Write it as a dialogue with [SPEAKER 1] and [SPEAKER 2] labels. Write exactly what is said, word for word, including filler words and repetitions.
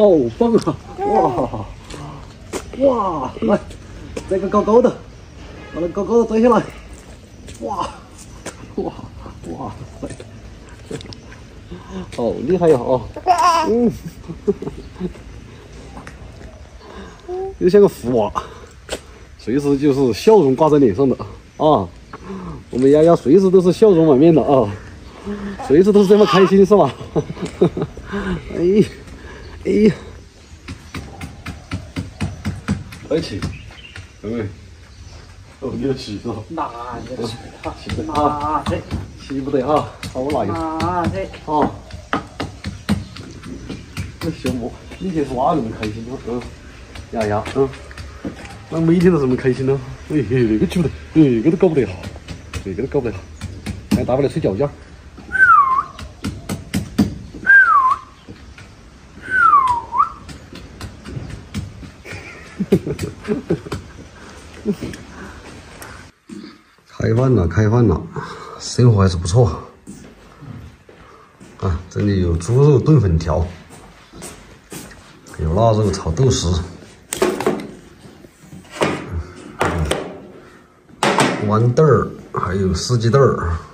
[SPEAKER 1] 好棒啊！哇哇，来，这个高高的，把它高高的摘下来。哇哇哇塞，好厉害呀！哦，嗯，又像个福娃，随时就是笑容挂在脸上的啊！我们丫丫随时都是笑容满面的啊，随时都是这么开心，是吧？哎呀，哎呀，快起，妹妹，哦，你要起是吧？
[SPEAKER 2] 那也是哈，
[SPEAKER 1] 起不得啊，起不得哈，好我来一个
[SPEAKER 2] 啊，这
[SPEAKER 1] 啊，这小魔，以前是哪那么开心呢？嗯，丫丫，嗯，那每天都这么开心呢？哎，那个起不得，哎，这个都搞不得哈，这个都搞不得哈，还大不了睡觉觉。开饭了，开饭了，生活还是不错啊！这里有猪肉炖粉条，有腊肉炒豆豉，豌豆儿，还有四季豆儿。